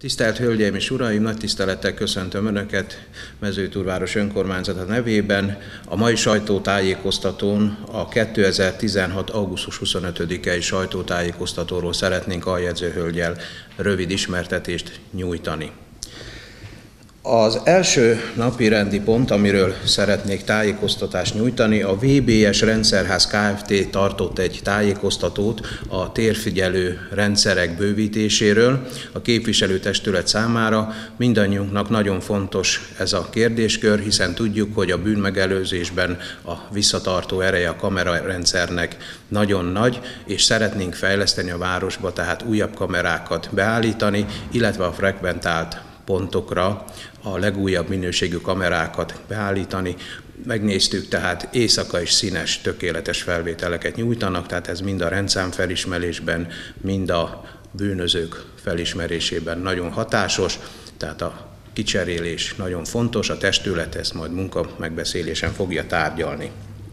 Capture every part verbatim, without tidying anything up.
Tisztelt Hölgyeim és Uraim, nagy tisztelettel köszöntöm Önöket Mezőtúrváros önkormányzata nevében. A mai sajtótájékoztatón a kétezer-tizenhat. augusztus huszonötödikei sajtótájékoztatóról szeretnénk aljegyzőhölggyel rövid ismertetést nyújtani. Az első napi rendi pont, amiről szeretnék tájékoztatást nyújtani, a vé bé es Rendszerház Kft. Tartott egy tájékoztatót a térfigyelő rendszerek bővítéséről a képviselőtestület számára. Mindannyiunknak nagyon fontos ez a kérdéskör, hiszen tudjuk, hogy a bűnmegelőzésben a visszatartó ereje a kamerarendszernek nagyon nagy, és szeretnénk fejleszteni a városba, tehát újabb kamerákat beállítani, illetve a frekventált pontokra a legújabb minőségű kamerákat beállítani. Megnéztük, tehát éjszaka és színes, tökéletes felvételeket nyújtanak, tehát ez mind a rendszám felismerésben, mind a bűnözők felismerésében nagyon hatásos, tehát a kicserélés nagyon fontos, a testület ezt majd munka megbeszélésen fogja tárgyalni.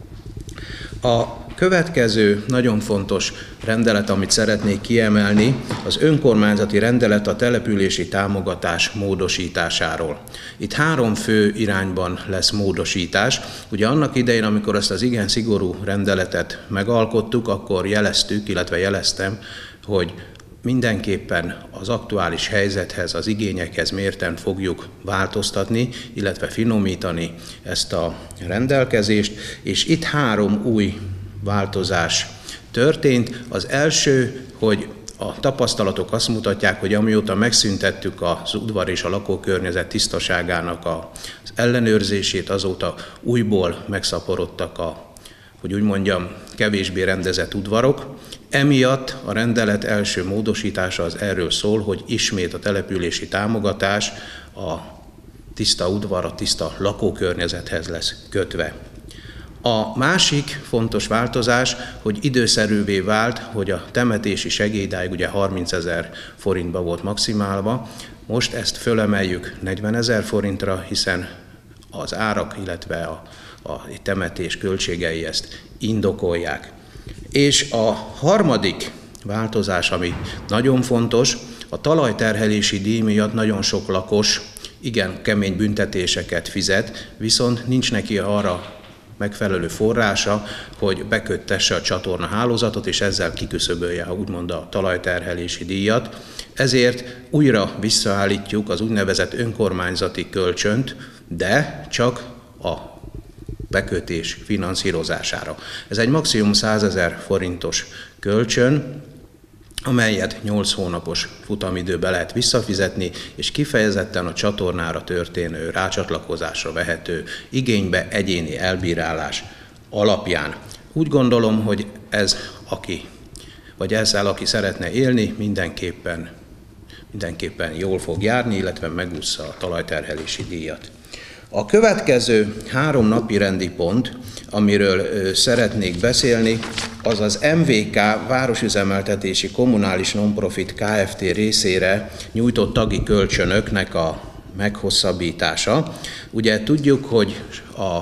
A következő nagyon fontos rendelet, amit szeretnék kiemelni, az önkormányzati rendelet a települési támogatás módosításáról. Itt három fő irányban lesz módosítás. Ugye annak idején, amikor ezt az igen szigorú rendeletet megalkottuk, akkor jeleztük, illetve jeleztem, hogy mindenképpen az aktuális helyzethez, az igényekhez mérten fogjuk változtatni, illetve finomítani ezt a rendelkezést, és itt három új változás történt. Az első, hogy a tapasztalatok azt mutatják, hogy amióta megszüntettük az udvar és a lakókörnyezet tisztaságának az ellenőrzését, azóta újból megszaporodtak a, hogy úgy mondjam, kevésbé rendezett udvarok. Emiatt a rendelet első módosítása az erről szól, hogy ismét a települési támogatás a tiszta udvar, a tiszta lakókörnyezethez lesz kötve. A másik fontos változás, hogy időszerűvé vált, hogy a temetési segélydáig ugye harmincezer forintba volt maximálva, most ezt fölemeljük negyvenezer forintra, hiszen az árak, illetve a, a temetés költségei ezt indokolják. És a harmadik változás, ami nagyon fontos, a talajterhelési díj miatt nagyon sok lakos igen kemény büntetéseket fizet, viszont nincs neki arra megfelelő forrása, hogy beköttesse a csatorna hálózatot, és ezzel kiküszöbölje, ha úgymond a talajterhelési díjat. Ezért újra visszaállítjuk az úgynevezett önkormányzati kölcsönt, de csak a bekötés finanszírozására. Ez egy maximum százezer forintos kölcsön, amelyet nyolc hónapos futamidőbe lehet visszafizetni, és kifejezetten a csatornára történő rácsatlakozásra vehető igénybe egyéni elbírálás alapján. Úgy gondolom, hogy ez aki, vagy ezzel aki szeretne élni, mindenképpen, mindenképpen jól fog járni, illetve megússza a talajterhelési díjat. A következő három napi rendi pont, amiről szeretnék beszélni, az az em vé ká Városüzemeltetési Kommunális Nonprofit Kft. Részére nyújtott tagi kölcsönöknek a meghosszabbítása. Ugye tudjuk, hogy a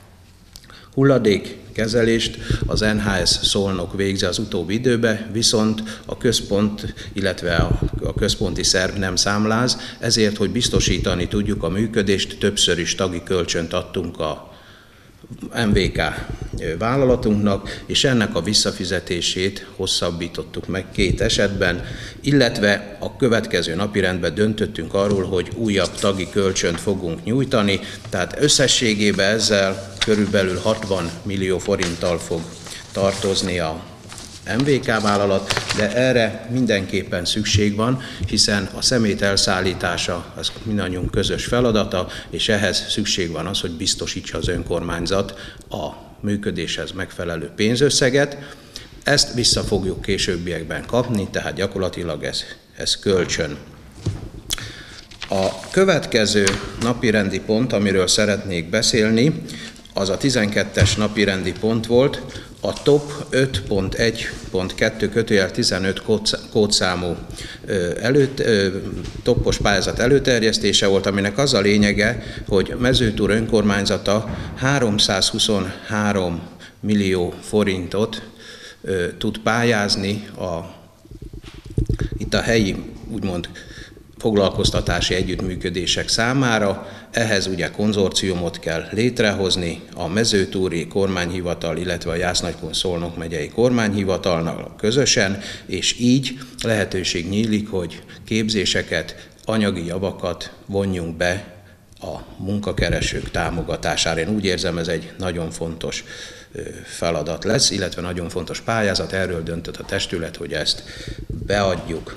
hulladékkezelést az en há es Szolnok végzi az utóbbi időben, viszont a központ, illetve a, a központi szerv nem számláz, ezért, hogy biztosítani tudjuk a működést, többször is tagi kölcsönt adtunk a em vé ká vállalatunknak, és ennek a visszafizetését hosszabbítottuk meg két esetben, illetve a következő napirendben döntöttünk arról, hogy újabb tagi kölcsönt fogunk nyújtani, tehát összességében ezzel körülbelül hatvan millió forinttal fog tartozni a em vé ká vállalat, de erre mindenképpen szükség van, hiszen a szemét elszállítása az mindannyiunk közös feladata, és ehhez szükség van az, hogy biztosítsa az önkormányzat a működéshez megfelelő pénzösszeget. Ezt vissza fogjuk későbbiekben kapni, tehát gyakorlatilag ez, ez kölcsön. A következő napirendi pont, amiről szeretnék beszélni, az a tizenkettes napirendi pont volt, a top öt pont egy pont kettő kötőjel tizenöt kódszámú előtt, toppos pályázat előterjesztése volt, aminek az a lényege, hogy Mezőtúr önkormányzata háromszázhuszonhárom millió forintot tud pályázni a, itt a helyi, úgymond foglalkoztatási együttműködések számára. Ehhez ugye konzorciumot kell létrehozni a Mezőtúri Kormányhivatal, illetve a Jász-Nagykun-Szolnok megyei kormányhivatalnak közösen, és így lehetőség nyílik, hogy képzéseket, anyagi javakat vonjunk be a munkakeresők támogatására. Én úgy érzem, ez egy nagyon fontos feladat lesz, illetve nagyon fontos pályázat, erről döntött a testület, hogy ezt beadjuk.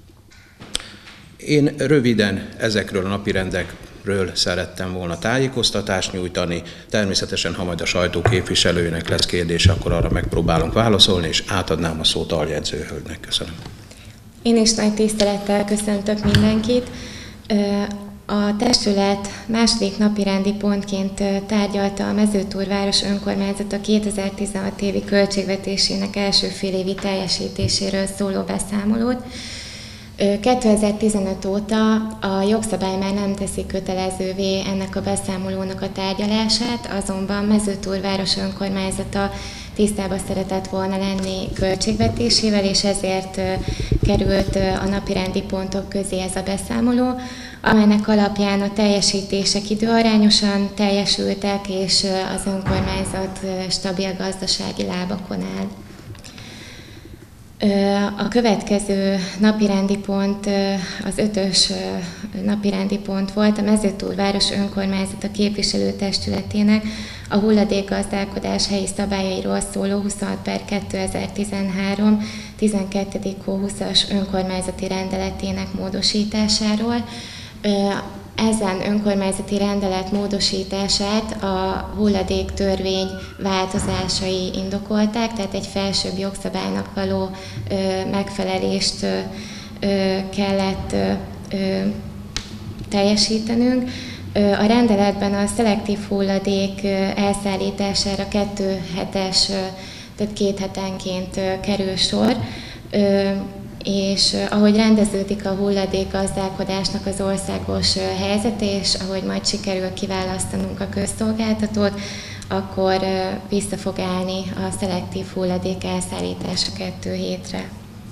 Én röviden ezekről a napirendekről szerettem volna tájékoztatást nyújtani. Természetesen, ha majd a sajtó képviselőjének lesz kérdés, akkor arra megpróbálunk válaszolni, és átadnám a szót aljegyző hölgynek. Köszönöm. Én is nagy tisztelettel köszöntök mindenkit. A testület második napirendi pontként tárgyalta a Mezőtúr város önkormányzata kétezer-tizenhat évi költségvetésének első félévi teljesítéséről szóló beszámolót. kétezer-tizenöt óta a jogszabály már nem teszi kötelezővé ennek a beszámolónak a tárgyalását, azonban Mezőtúr város önkormányzata tisztában szeretett volna lenni költségvetésével, és ezért került a napirendi pontok közé ez a beszámoló, amelynek alapján a teljesítések időarányosan teljesültek, és az önkormányzat stabil gazdasági lábakon áll. A következő napirendi pont, az ötös napirendi pont volt a Mezőtúr város önkormányzata képviselőtestületének a hulladékgazdálkodás helyi szabályairól szóló huszonhat per kétezer-tizenhárom tizenkettedik hó huszas önkormányzati rendeletének módosításáról. Ezen önkormányzati rendelet módosítását a hulladéktörvény változásai indokolták, tehát egy felsőbb jogszabálynak való ö, megfelelést ö, kellett ö, ö, teljesítenünk. A rendeletben a szelektív hulladék elszállítására kettő hetes, tehát két hetenként kerül sor, és ahogy rendeződik a hulladékgazdálkodásnak az országos helyzet, és ahogy majd sikerül kiválasztanunk a közszolgáltatót, akkor vissza fog állni a szelektív hulladék elszállítása kettő hétre.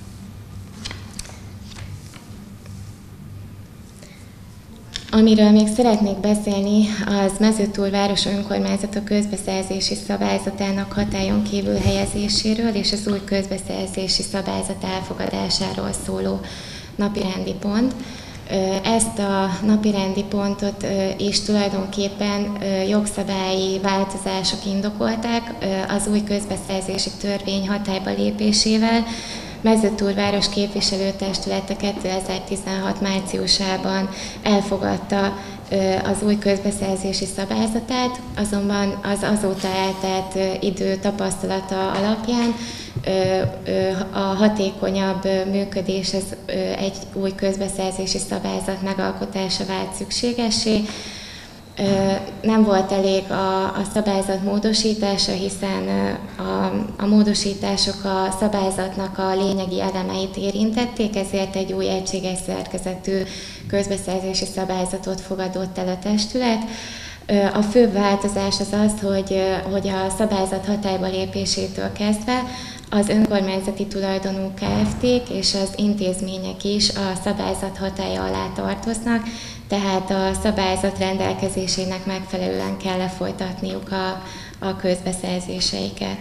Amiről még szeretnék beszélni, az Mezőtúr város önkormányzata közbeszerzési szabályzatának hatályon kívül helyezéséről és az új közbeszerzési szabályzat elfogadásáról szóló napirendi pont. Ezt a napirendi pontot is tulajdonképpen jogszabályi változások indokolták az új közbeszerzési törvény hatályba lépésével. Mezőtúr város képviselőtestülete kétezer-tizenhat márciusában elfogadta az új közbeszerzési szabályzatát, azonban az azóta eltelt idő tapasztalata alapján a hatékonyabb működéshez egy új közbeszerzési szabályzat megalkotása vált szükségessé. Nem volt elég a, a szabályzat módosítása, hiszen a, a módosítások a szabályzatnak a lényegi elemeit érintették, ezért egy új egységes szerkezetű közbeszerzési szabályzatot fogadott el a testület. A főbb változás az az, hogy, hogy a szabályzat hatályba lépésétől kezdve az önkormányzati tulajdonú Kft-k és az intézmények is a szabályzat hatálya alá tartoznak, tehát a szabályzat rendelkezésének megfelelően kell lefolytatniuk a, a közbeszerzéseiket.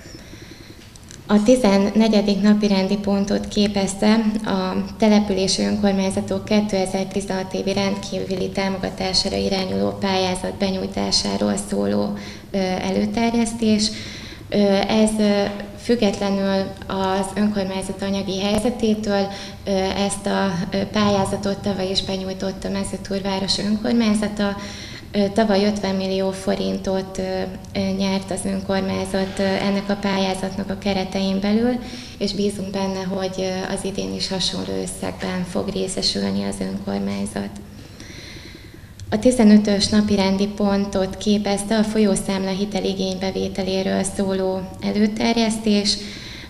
A tizennegyedik napirendi pontot képezte a települési önkormányzatok kétezer-tizenhat évi rendkívüli támogatására irányuló pályázat benyújtásáról szóló előterjesztés. Ez függetlenül az önkormányzat anyagi helyzetétől ezt a pályázatot tavaly is benyújtotta a Mezőtúr város önkormányzata. Tavaly ötven millió forintot nyert az önkormányzat ennek a pályázatnak a keretein belül, és bízunk benne, hogy az idén is hasonló összegben fog részesülni az önkormányzat. A tizenötös napirendi pontot képezte a folyószámla hiteligénybevételéről szóló előterjesztés.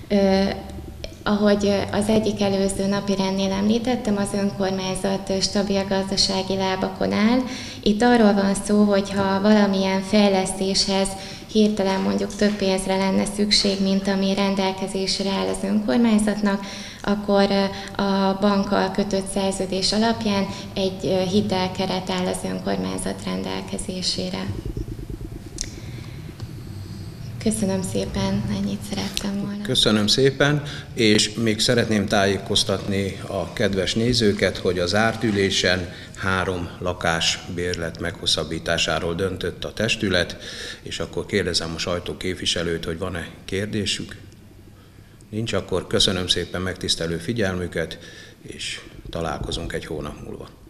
Ahogy az egyik előző napirendnél említettem, az önkormányzat stabil gazdasági lábakon áll. Itt arról van szó, hogy ha valamilyen fejlesztéshez hirtelen mondjuk több pénzre lenne szükség, mint ami rendelkezésre áll az önkormányzatnak, akkor a bankkal kötött szerződés alapján egy hitelkeret áll az önkormányzat rendelkezésére. Köszönöm szépen, ennyit szerettem volna. Köszönöm szépen, és még szeretném tájékoztatni a kedves nézőket, hogy az zárt ülésen három lakásbérlet meghosszabbításáról döntött a testület, és akkor kérdezem a sajtóképviselőt, hogy van-e kérdésük? Nincs, akkor köszönöm szépen megtisztelő figyelmüket, és találkozunk egy hónap múlva.